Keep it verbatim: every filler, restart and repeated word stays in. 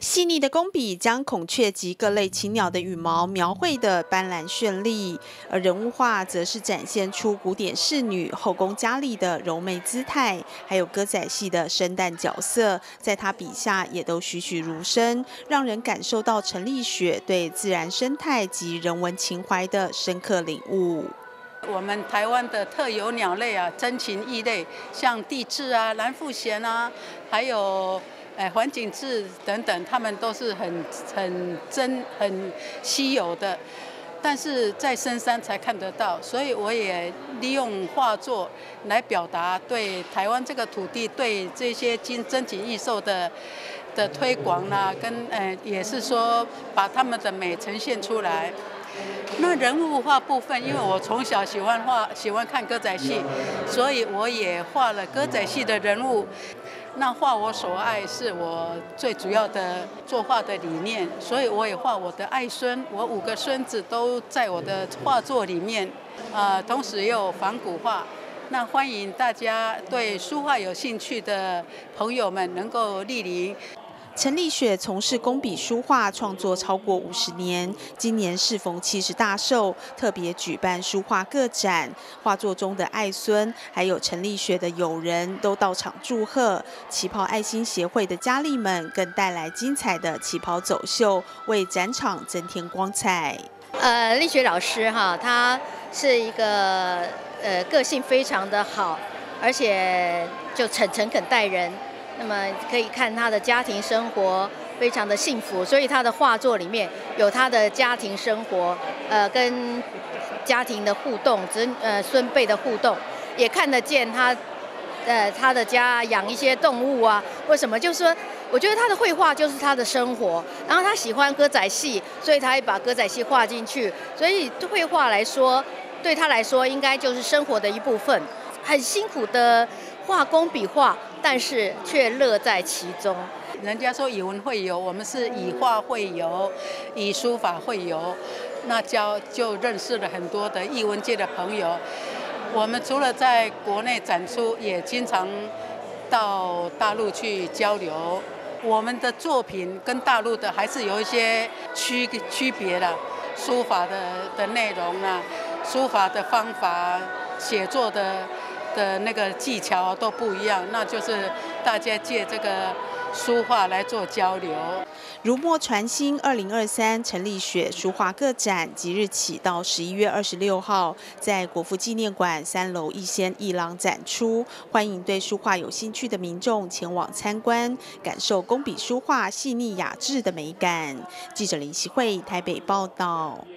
细腻的工笔将孔雀及各类禽鸟的羽毛描绘得斑斓绚丽，而人物画则是展现出古典仕女后宫佳丽的柔媚姿态，还有歌仔戏的生旦角色，在他笔下也都栩栩如生，让人感受到陈立雪对自然生态及人文情怀的深刻领悟。 我们台湾的特有鸟类啊，珍禽异类，像帝雉啊、蓝腹鹇啊，还有哎环颈雉等等，它们都是很很珍、很稀有的，但是在深山才看得到。所以我也利用画作来表达对台湾这个土地、对这些珍珍禽异兽的的推广啦、啊，跟呃也是说把它们的美呈现出来。那人物画部分，因为我从小喜欢画，喜欢看歌仔戏，所以我也画了歌仔戏的人物。那画我所爱是我最主要的作画的理念，所以我也画我的爱孙，我五个孙子都在我的画作里面。呃，同时也有仿古画。那欢迎大家对书画有兴趣的朋友们能够莅临。 陈立雪从事工笔书画创作超过五十年，今年适逢七十大寿，特别举办书画个展。画作中的爱孙，还有陈立雪的友人都到场祝贺。旗袍爱心协会的佳丽们更带来精彩的旗袍走秀，为展场增添光彩。 呃，立雪老师哈，他是一个呃个性非常的好，而且就诚诚恳待人。那么可以看他的家庭生活非常的幸福，所以他的画作里面有他的家庭生活，呃，跟家庭的互动，子呃孙辈的互动，也看得见他，呃，他的家养一些动物啊。为什么？就是说，我觉得他的绘画就是他的生活，然后他喜欢歌仔戏，所以他也把歌仔戏画进去。所以绘画来说，对他来说应该就是生活的一部分，很辛苦的画工笔画。但是却乐在其中。 人家说以文会友，我们是以画会友，以书法会友，那交就认识了很多的艺文界的朋友。我们除了在国内展出，也经常到大陆去交流。我们的作品跟大陆的还是有一些区区别的，书法的的内容啊，书法的方法，写作的。的那个技巧都不一样，那就是大家借这个书画来做交流。 如墨传新二零二三陈立雪书画个展即日起到十一月二十六号，在国父纪念馆三楼逸仙艺廊展出，欢迎对书画有兴趣的民众前往参观，感受工笔书画细腻雅致的美感。记者林希慧台北报道。